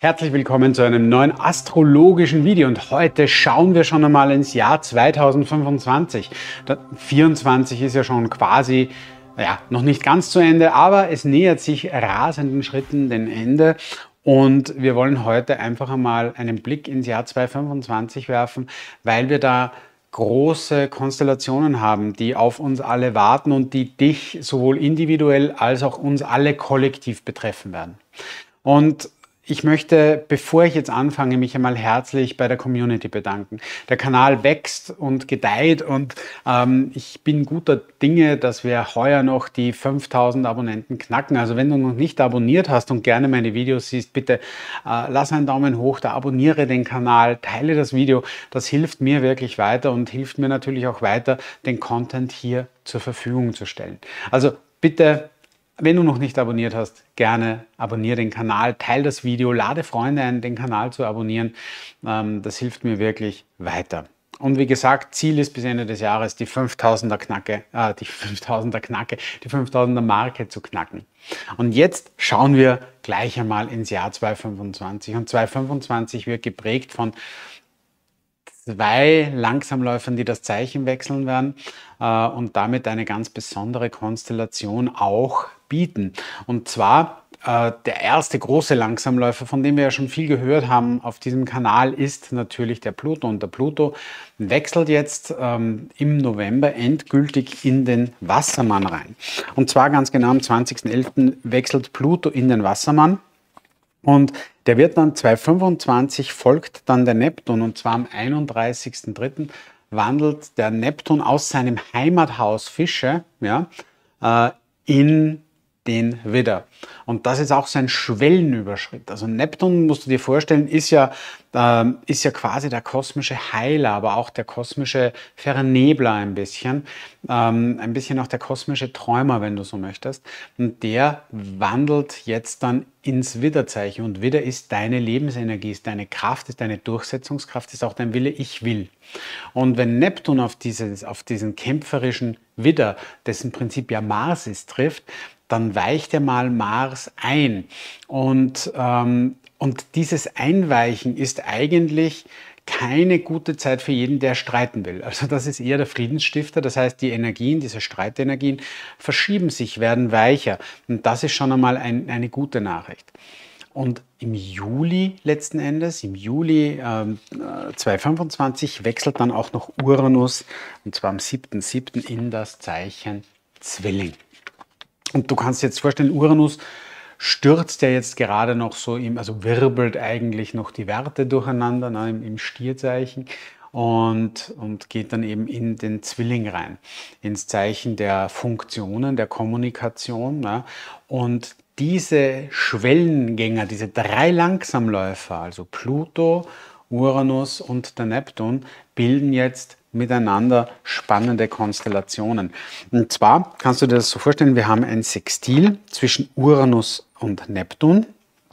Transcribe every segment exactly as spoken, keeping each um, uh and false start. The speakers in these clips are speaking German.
Herzlich willkommen zu einem neuen astrologischen Video und heute schauen wir schon einmal ins Jahr zweitausendfünfundzwanzig. Das vierundzwanzig ist ja schon quasi, ja, noch nicht ganz zu Ende, aber es nähert sich rasenden Schritten dem Ende und wir wollen heute einfach einmal einen Blick ins Jahr zweitausendfünfundzwanzig werfen, weil wir da große Konstellationen haben, die auf uns alle warten und die dich sowohl individuell als auch uns alle kollektiv betreffen werden. Und ich möchte, bevor ich jetzt anfange, mich einmal herzlich bei der Community bedanken. Der Kanal wächst und gedeiht und ähm, ich bin guter Dinge, dass wir heuer noch die fünftausend Abonnenten knacken. Also wenn du noch nicht abonniert hast und gerne meine Videos siehst, bitte äh, lass einen Daumen hoch, da abonniere den Kanal, teile das Video. Das hilft mir wirklich weiter und hilft mir natürlich auch weiter, den Content hier zur Verfügung zu stellen. Also bitte, wenn du noch nicht abonniert hast, gerne abonniere den Kanal, teile das Video, lade Freunde ein, den Kanal zu abonnieren. Das hilft mir wirklich weiter. Und wie gesagt, Ziel ist bis Ende des Jahres die fünftausender Knacke, äh, die fünftausender Knacke, die fünftausender Marke zu knacken. Und jetzt schauen wir gleich einmal ins Jahr zweitausendfünfundzwanzig. Und zweitausendfünfundzwanzig wird geprägt von zwei Langsamläufern, die das Zeichen wechseln werden äh, und damit eine ganz besondere Konstellation auch bieten. Und zwar äh, der erste große Langsamläufer, von dem wir ja schon viel gehört haben auf diesem Kanal, ist natürlich der Pluto. Und der Pluto wechselt jetzt ähm, im November endgültig in den Wassermann rein. Und zwar ganz genau am zwanzigsten elften wechselt Pluto in den Wassermann. Und der wird dann zweitausendfünfundzwanzig, folgt dann der Neptun, und zwar am einunddreißigsten dritten wandelt der Neptun aus seinem Heimathaus Fische, ja, äh, in den Widder. Und das ist auch sein Schwellenüberschritt. Also Neptun, musst du dir vorstellen, ist ja, äh, ist ja quasi der kosmische Heiler, aber auch der kosmische Vernebler ein bisschen. Ähm, ein bisschen auch der kosmische Träumer, wenn du so möchtest. Und der wandelt jetzt dann ins Widderzeichen. Und Widder ist deine Lebensenergie, ist deine Kraft, ist deine Durchsetzungskraft, ist auch dein Wille, ich will. Und wenn Neptun auf, dieses, auf diesen kämpferischen Widder, dessen Prinzip ja Mars ist, trifft, dann weicht er mal Mars ein. Und, ähm, und dieses Einweichen ist eigentlich keine gute Zeit für jeden, der streiten will. Also das ist eher der Friedensstifter. Das heißt, die Energien, diese Streitenergien verschieben sich, werden weicher. Und das ist schon einmal ein, eine gute Nachricht. Und im Juli letzten Endes, im Juli ähm, zweitausendfünfundzwanzig, wechselt dann auch noch Uranus, und zwar am siebten siebten in das Zeichen Zwilling. Und du kannst dir jetzt vorstellen, Uranus stürzt ja jetzt gerade noch so, im, also wirbelt eigentlich noch die Werte durcheinander, ne, im, im Stierzeichen und, und geht dann eben in den Zwilling rein, ins Zeichen der Funktionen, der Kommunikation. Ne. Und diese Schwellengänger, diese drei Langsamläufer, also Pluto, Uranus und der Neptun, bilden jetzt miteinander spannende Konstellationen. Und zwar kannst du dir das so vorstellen, wir haben ein Sextil zwischen Uranus und Neptun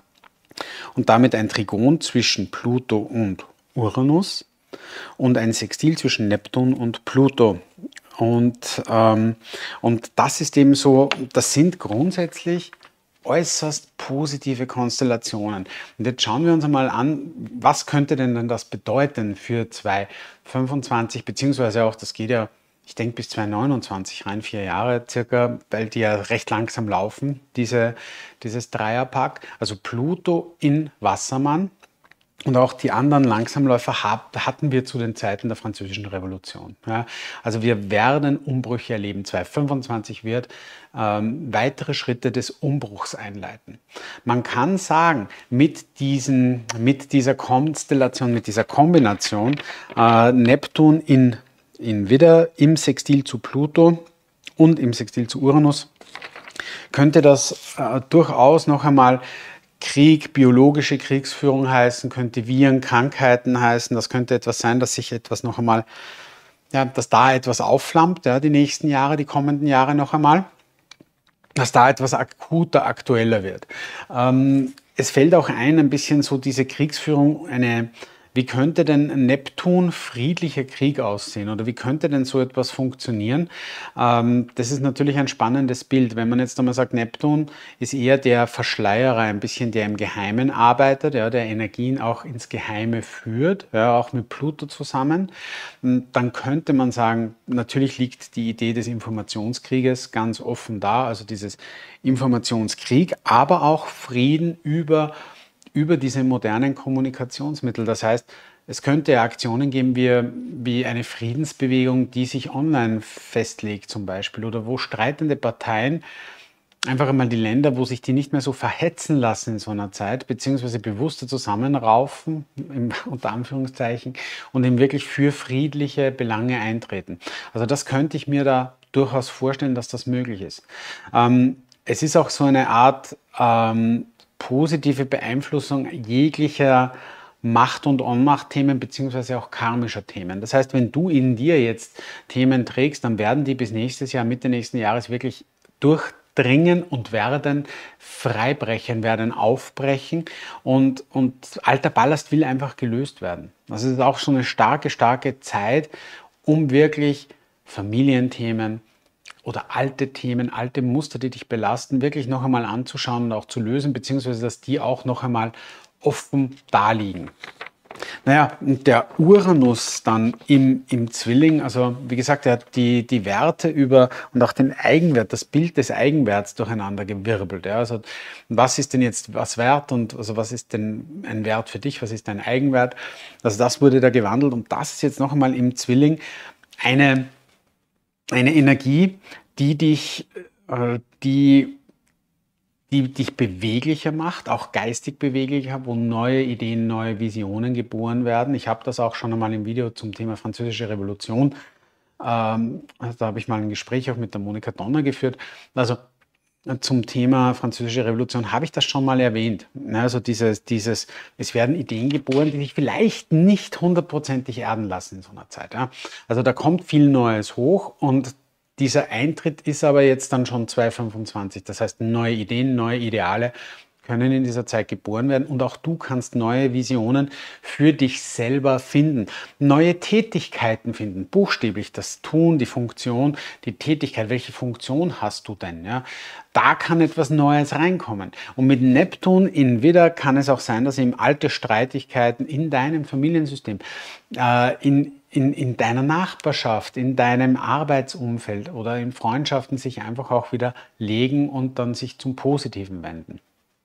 und damit ein Trigon zwischen Pluto und Uranus und ein Sextil zwischen Neptun und Pluto. Und, ähm, und das ist eben so, das sind grundsätzlich äußerst positive Konstellationen. Und jetzt schauen wir uns einmal an, was könnte denn, denn das bedeuten für zweitausendfünfundzwanzig, beziehungsweise auch, das geht ja, ich denke, bis zweitausendneunundzwanzig rein, vier Jahre circa, weil die ja recht langsam laufen, diese, dieses Dreierpack. Also Pluto in Wassermann. Und auch die anderen Langsamläufer hatten wir zu den Zeiten der Französischen Revolution. Ja, also wir werden Umbrüche erleben. zweitausendfünfundzwanzig wird ähm, weitere Schritte des Umbruchs einleiten. Man kann sagen, mit, diesen, mit dieser Konstellation, mit dieser Kombination äh, Neptun in, in Widder im Sextil zu Pluto und im Sextil zu Uranus, könnte das äh, durchaus noch einmal Krieg, biologische Kriegsführung heißen, könnte Viren, Krankheiten heißen. Das könnte etwas sein, dass sich etwas noch einmal, ja, dass da etwas aufflammt, ja, die nächsten Jahre, die kommenden Jahre noch einmal, dass da etwas akuter, aktueller wird. Ähm, es fällt auch ein, ein bisschen so diese Kriegsführung, eine, wie könnte denn Neptun friedlicher Krieg aussehen oder wie könnte denn so etwas funktionieren? Ähm, das ist natürlich ein spannendes Bild. Wenn man jetzt einmal sagt, Neptun ist eher der Verschleierer, ein bisschen der im Geheimen arbeitet, ja, der Energien auch ins Geheime führt, ja, auch mit Pluto zusammen, dann könnte man sagen, natürlich liegt die Idee des Informationskrieges ganz offen da, also dieses Informationskrieg, aber auch Frieden über über diese modernen Kommunikationsmittel. Das heißt, es könnte Aktionen geben wie, wie eine Friedensbewegung, die sich online festlegt zum Beispiel oder wo streitende Parteien einfach einmal die Länder, wo sich die nicht mehr so verhetzen lassen in so einer Zeit, beziehungsweise bewusster zusammenraufen, im, unter Anführungszeichen, und eben wirklich für friedliche Belange eintreten. Also das könnte ich mir da durchaus vorstellen, dass das möglich ist. Ähm, es ist auch so eine Art ähm, positive Beeinflussung jeglicher Macht- und Ohnmacht-Themen beziehungsweise auch karmischer Themen. Das heißt, wenn du in dir jetzt Themen trägst, dann werden die bis nächstes Jahr, Mitte nächsten Jahres wirklich durchdringen und werden freibrechen, werden aufbrechen und, und alter Ballast will einfach gelöst werden. Das ist auch so eine starke, starke Zeit, um wirklich Familienthemen, oder alte Themen, alte Muster, die dich belasten, wirklich noch einmal anzuschauen und auch zu lösen, beziehungsweise dass die auch noch einmal offen da liegen. Naja, und der Uranus dann im, im Zwilling, also wie gesagt, er hat die, die Werte über und auch den Eigenwert, das Bild des Eigenwerts durcheinander gewirbelt. Ja. Also was ist denn jetzt was wert und also was ist denn ein Wert für dich, was ist dein Eigenwert? Also das wurde da gewandelt und das ist jetzt noch einmal im Zwilling eine Eine Energie, die dich, äh, die, die dich beweglicher macht, auch geistig beweglicher, wo neue Ideen, neue Visionen geboren werden. Ich habe das auch schon einmal im Video zum Thema Französische Revolution. Ähm, also da habe ich mal ein Gespräch auch mit der Monika Donner geführt. Also zum Thema Französische Revolution habe ich das schon mal erwähnt. Also dieses, dieses, es werden Ideen geboren, die sich vielleicht nicht hundertprozentig erden lassen in so einer Zeit. Ja. Also da kommt viel Neues hoch und dieser Eintritt ist aber jetzt dann schon zweitausendfünfundzwanzig. Das heißt, neue Ideen, neue Ideale können in dieser Zeit geboren werden und auch du kannst neue Visionen für dich selber finden, neue Tätigkeiten finden, buchstäblich das Tun, die Funktion, die Tätigkeit, welche Funktion hast du denn? Ja? Da kann etwas Neues reinkommen. Und mit Neptun in Widder kann es auch sein, dass eben alte Streitigkeiten in deinem Familiensystem, äh, in In, in deiner Nachbarschaft, in deinem Arbeitsumfeld oder in Freundschaften sich einfach auch wieder legen und dann sich zum Positiven wenden.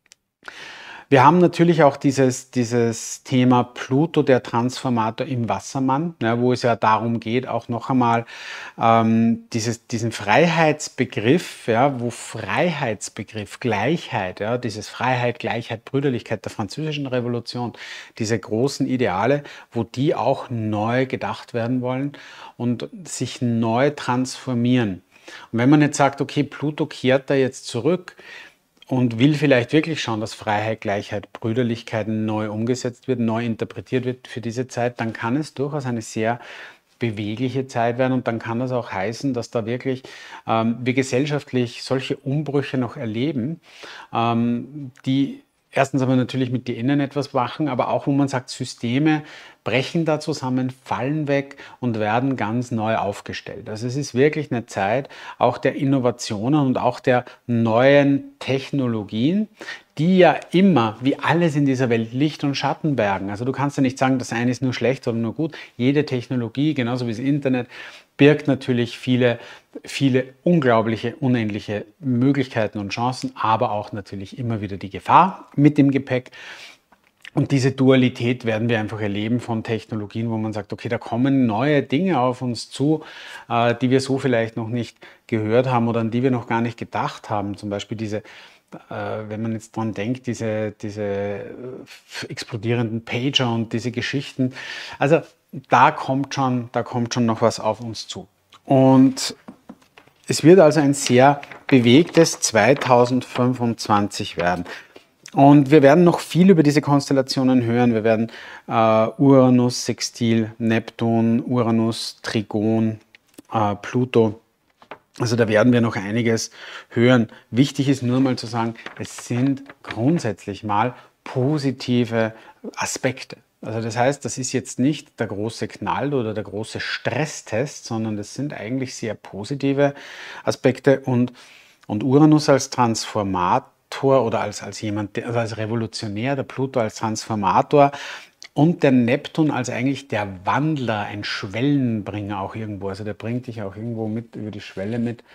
Wir haben natürlich auch dieses, dieses Thema Pluto, der Transformator im Wassermann, ja, wo es ja darum geht, auch noch einmal ähm, dieses, diesen Freiheitsbegriff, ja, wo Freiheitsbegriff, Gleichheit, ja, dieses Freiheit, Gleichheit, Brüderlichkeit der Französischen Revolution, diese großen Ideale, wo die auch neu gedacht werden wollen und sich neu transformieren. Und wenn man jetzt sagt, okay, Pluto kehrt da jetzt zurück, und will vielleicht wirklich schauen, dass Freiheit, Gleichheit, Brüderlichkeit neu umgesetzt wird, neu interpretiert wird für diese Zeit, dann kann es durchaus eine sehr bewegliche Zeit werden und dann kann das auch heißen, dass da wirklich ähm, wir gesellschaftlich solche Umbrüche noch erleben, ähm, die erstens aber natürlich mit dir innen etwas machen, aber auch, wo man sagt, Systeme brechen da zusammen, fallen weg und werden ganz neu aufgestellt. Also es ist wirklich eine Zeit auch der Innovationen und auch der neuen Technologien, die ja immer, wie alles in dieser Welt, Licht und Schatten bergen. Also du kannst ja nicht sagen, das eine ist nur schlecht oder nur gut. Jede Technologie, genauso wie das Internet, birgt natürlich viele, viele unglaubliche, unendliche Möglichkeiten und Chancen, aber auch natürlich immer wieder die Gefahr mit dem Gepäck. Und diese Dualität werden wir einfach erleben von Technologien, wo man sagt, okay, da kommen neue Dinge auf uns zu, äh, die wir so vielleicht noch nicht gehört haben oder an die wir noch gar nicht gedacht haben. Zum Beispiel diese, äh, wenn man jetzt dran denkt, diese, diese äh, explodierenden Pager und diese Geschichten. Also da kommt schon, da kommt schon noch was auf uns zu. Und es wird also ein sehr bewegtes zweitausendfünfundzwanzig werden. Und wir werden noch viel über diese Konstellationen hören. Wir werden äh, Uranus, Sextil, Neptun, Uranus, Trigon, äh, Pluto. Also da werden wir noch einiges hören. Wichtig ist nur mal zu sagen, es sind grundsätzlich mal positive Aspekte. Also das heißt, das ist jetzt nicht der große Knall oder der große Stresstest, sondern das sind eigentlich sehr positive Aspekte und, und Uranus als Transformator oder als, als jemand, also als Revolutionär, der Pluto als Transformator und der Neptun als eigentlich der Wandler, ein Schwellenbringer auch irgendwo. Also der bringt dich auch irgendwo mit über die Schwelle mit.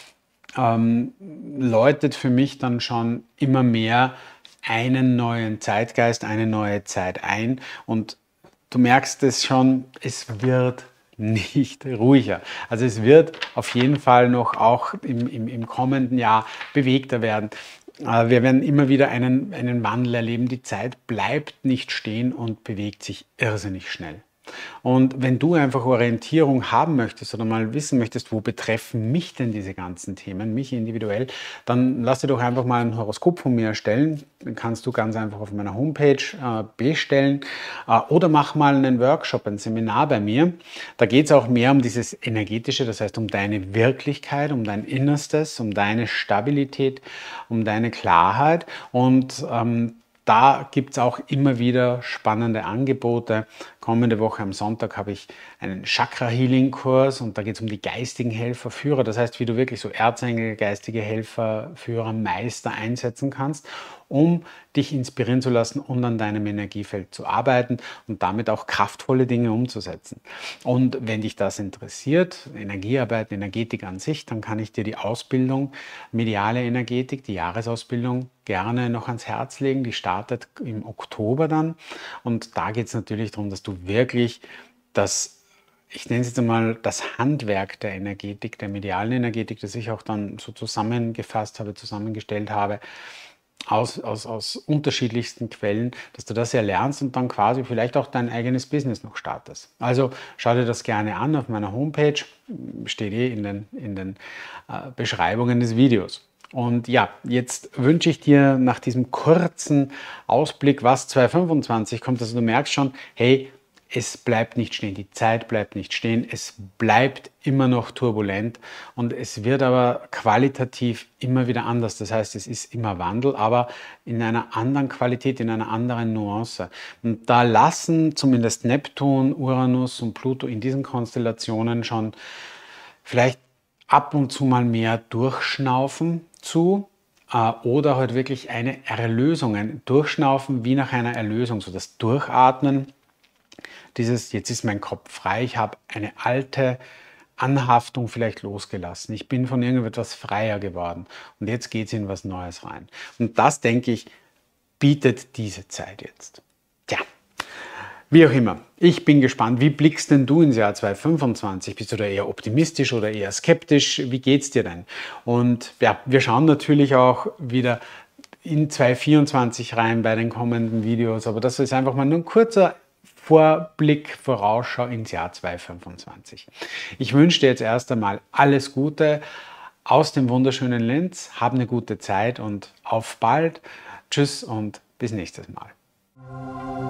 Ähm, läutet für mich dann schon immer mehr einen neuen Zeitgeist, eine neue Zeit ein. Und du merkst es schon, es wird nicht ruhiger. Also es wird auf jeden Fall noch auch im, im, im kommenden Jahr bewegter werden. Äh, Wir werden immer wieder einen, einen Wandel erleben. Die Zeit bleibt nicht stehen und bewegt sich irrsinnig schnell. Und wenn du einfach Orientierung haben möchtest oder mal wissen möchtest, wo betreffen mich denn diese ganzen Themen, mich individuell, dann lass dir doch einfach mal ein Horoskop von mir erstellen. Den kannst du ganz einfach auf meiner Homepage äh, bestellen äh, oder mach mal einen Workshop, ein Seminar bei mir. Da geht es auch mehr um dieses Energetische, das heißt um deine Wirklichkeit, um dein Innerstes, um deine Stabilität, um deine Klarheit und ähm, da gibt es auch immer wieder spannende Angebote. Kommende Woche am Sonntag habe ich einen Chakra-Healing-Kurs und da geht es um die geistigen Helfer, Führer. Das heißt, wie du wirklich so Erzengel, geistige Helfer, Führer, Meister einsetzen kannst, um dich inspirieren zu lassen und an deinem Energiefeld zu arbeiten und damit auch kraftvolle Dinge umzusetzen. Und wenn dich das interessiert, Energiearbeit, Energetik an sich, dann kann ich dir die Ausbildung Mediale Energetik, die Jahresausbildung, gerne noch ans Herz legen. Die startet im Oktober dann und da geht es natürlich darum, dass du wirklich das, ich nenne es jetzt einmal, das Handwerk der Energetik, der medialen Energetik, das ich auch dann so zusammengefasst habe, zusammengestellt habe, aus, aus, aus unterschiedlichsten Quellen, dass du das erlernst und dann quasi vielleicht auch dein eigenes Business noch startest. Also schau dir das gerne an auf meiner Homepage, steht eh in den, in den äh, Beschreibungen des Videos. Und ja, jetzt wünsche ich dir nach diesem kurzen Ausblick, was zweitausendfünfundzwanzig kommt, also du merkst schon, hey, es bleibt nicht stehen, die Zeit bleibt nicht stehen, es bleibt immer noch turbulent und es wird aber qualitativ immer wieder anders. Das heißt, es ist immer Wandel, aber in einer anderen Qualität, in einer anderen Nuance. Und da lassen zumindest Neptun, Uranus und Pluto in diesen Konstellationen schon vielleicht ab und zu mal mehr durchschnaufen zu äh, oder halt wirklich eine Erlösung, ein Durchschnaufen wie nach einer Erlösung, so das Durchatmen. Dieses, jetzt ist mein Kopf frei, ich habe eine alte Anhaftung vielleicht losgelassen. Ich bin von irgendetwas freier geworden und jetzt geht es in was Neues rein. Und das, denke ich, bietet diese Zeit jetzt. Tja, wie auch immer. Ich bin gespannt, wie blickst denn du ins Jahr zweitausendfünfundzwanzig? Bist du da eher optimistisch oder eher skeptisch? Wie geht's dir denn? Und ja, wir schauen natürlich auch wieder in zweitausendvierundzwanzig rein bei den kommenden Videos, aber das ist einfach mal nur ein kurzer Vorblick, Vorausschau ins Jahr zweitausendfünfundzwanzig. Ich wünsche dir jetzt erst einmal alles Gute aus dem wunderschönen Linz. Hab eine gute Zeit und auf bald. Tschüss und bis nächstes Mal.